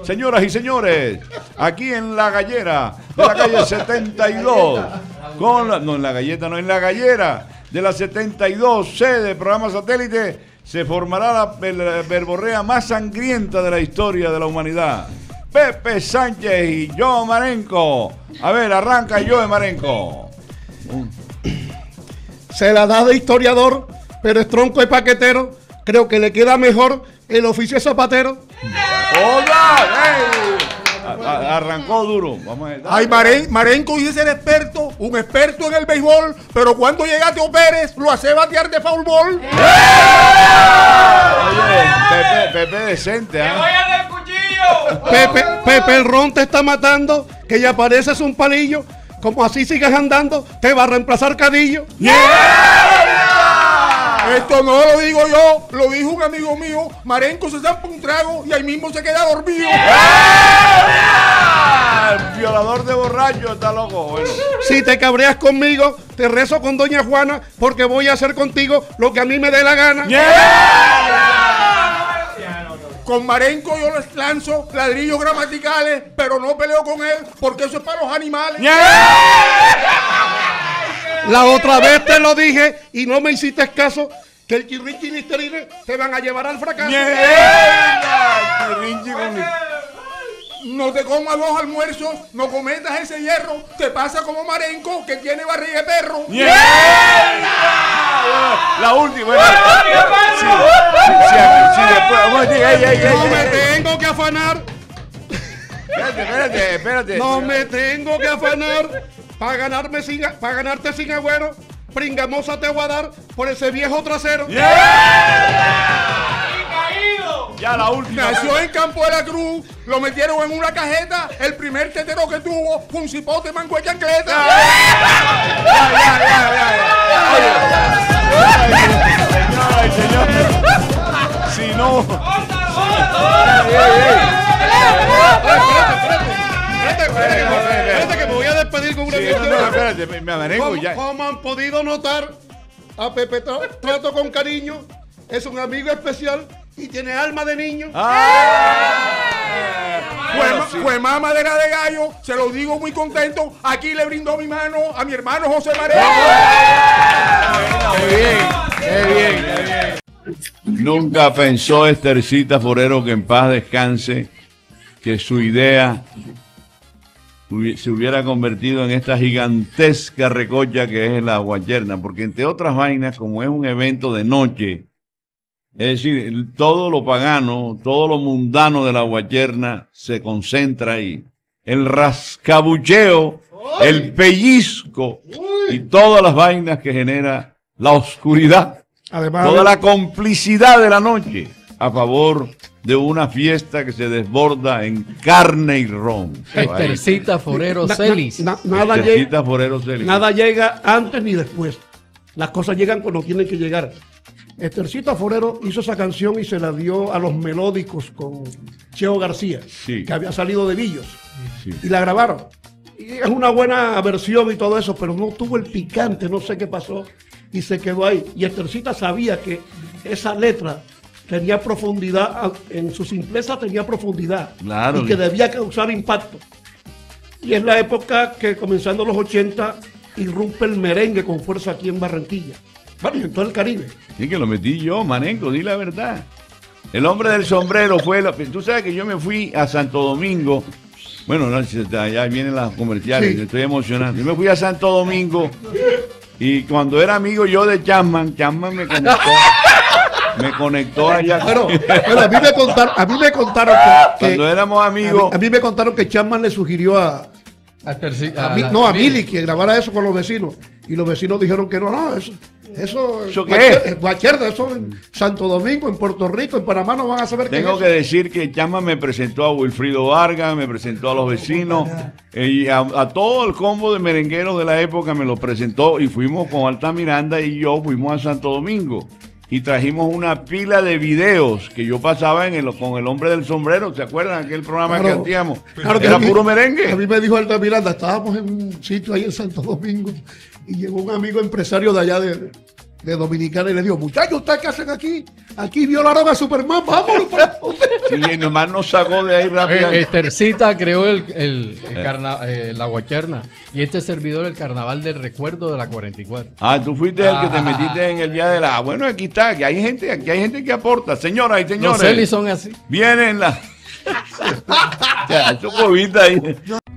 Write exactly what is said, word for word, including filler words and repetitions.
Señoras y señores, aquí en La Gallera, de la calle setenta y dos, con la, no en La Galleta, no en La Gallera, de la setenta y dos, sede, programa satélite, se formará la, la verborrea más sangrienta de la historia de la humanidad. Pepe Sánchez y Joe Marenco. A ver, arranca Joe Marenco. Se la da de historiador, pero es tronco de paquetero. Creo que le queda mejor el oficio de zapatero. ¡Hola! ¡Hey! Arrancó duro. Vamos a ver. Ay, Maren, Marenco dice ser experto, un experto en el béisbol, pero cuando llega Teo Pérez, lo hace batear de foul ball. ¡Eh! Oye, Pepe, Pepe decente, ¿eh? ¡Me voy a dar cuchillo! Pepe, Pepe el ron te está matando, que ya pareces un palillo. Como así sigas andando, te va a reemplazar Cadillo. Yeah. Esto no lo digo yo, lo dijo un amigo mío. Marenco se zampa un trago y ahí mismo se queda dormido. ¡Yeah! El violador de borracho está loco. Bueno. Si te cabreas conmigo, te rezo con doña Juana, porque voy a hacer contigo lo que a mí me dé la gana. Yeah. Con Marenco yo les lanzo ladrillos gramaticales, pero no peleo con él, porque eso es para los animales. Yeah. La otra vez te lo dije y no me hiciste caso, que el chirrinchi y listerine te van a llevar al fracaso. Yeah. Chirrinchi con... No te comas dos almuerzos, no cometas ese hierro, te pasa como Marenco, que tiene barriga de perro. Yeah. Yeah. La última. Bueno, sí, sí, sí, sí, después, bueno, ey, ey, ey, no ey, me ey. tengo que afanar. Espérate, espérate, espérate. No me tengo que afanar para ganarme sin, para ganarte sin agüero. Pringamosa te voy a dar por ese viejo trasero. Yeah. Ya la última. Nació en Campo de la Cruz, lo metieron en una cajeta. El primer tetero que tuvo fue un cipote manco de chancleta. Ya, ya, ya, ya, ya. Oye, señor, señor. Si no. Espérate que me voy a despedir con una Sí, no, no, espérate, me Marenco ya. Como han podido notar, a Pepe tra- trato con cariño. Es un amigo especial y tiene alma de niño. Ah. Fue, Bueno, sí. fue más madera de gallo, se lo digo muy contento. Aquí le brindo mi mano a mi hermano José Marenco. Qué bien, qué bien, qué bien. Nunca pensó Estercita Forero, que en paz descanse, que su idea hubi- se hubiera convertido en esta gigantesca recocha que es la guayerna, porque entre otras vainas, como es un evento de noche, es decir, el- todo lo pagano, todo lo mundano de la guayerna se concentra ahí. El rascabucheo, el pellizco y todas las vainas que genera la oscuridad. Además, Toda la complicidad de la noche a favor de una fiesta que se desborda en carne y ron. Estercita Forero na- Celis. na- nada, llega, Estercita Forero Celis. nada llega antes ni después. Las cosas llegan cuando tienen que llegar. Estercita Forero hizo esa canción y se la dio a los melódicos con Cheo García, Sí. que había salido de Villos, Sí. y la grabaron. Y es una buena versión y todo eso, pero no tuvo el picante, no sé qué pasó, y se quedó ahí. Y Estercita sabía que esa letra tenía profundidad, en su simpleza tenía profundidad, Claro. y que debía causar impacto. Y es la época que, comenzando los ochenta, irrumpe el merengue con fuerza aquí en Barranquilla. Bueno, y en todo el Caribe. Sí, que lo metí yo, Marenco, di la verdad. El hombre del sombrero fue... La... Tú sabes que yo me fui a Santo Domingo. Bueno, no, ya vienen las comerciales, Sí. estoy emocionado. Yo me fui a Santo Domingo y cuando era amigo yo de Chapman, Chapman me conectó. Me conectó allá. Bueno, bueno, a mí me contaron, a mí me contaron que, que- Cuando éramos a, mí, amigos... a mí me contaron que Chapman le sugirió a, a mí- no, a Mili que grabara eso con los vecinos. Y los vecinos dijeron que no, no, eso, eso, ¿Eso qué guacher- es? guacherda, eso en Santo Domingo, en Puerto Rico, en Panamá no van a saber qué Tengo es que eso. decir que Chama me presentó a Wilfrido Vargas, me presentó a los vecinos, eh, y a, a todo el combo de merengueros de la época me lo presentó y fuimos con Alta Miranda y yo fuimos a Santo Domingo y trajimos una pila de videos que yo pasaba en el, con el hombre del sombrero, ¿se acuerdan? Aquel programa Claro, que hacíamos, claro que era a mí- puro merengue. A mí me dijo Alta Miranda, estábamos en un sitio ahí en Santo Domingo y llegó un amigo empresario de allá de, de Dominicana y le dijo, muchachos, ¿ustedes qué hacen aquí? Aquí violaron a Superman, vámonos. Sí, y nomás nos sacó de ahí Eh, rápido. Estercita creó el, el, el carna- eh, la guacherna y este servidor el carnaval del recuerdo de la cuarenta y cuatro. Ah, tú fuiste el que te Ah. metiste en el día de la... Bueno, aquí está, que hay gente, aquí hay gente que aporta. Señoras y Los señores, celis son así. vienen las... Ya, eso cobita ahí.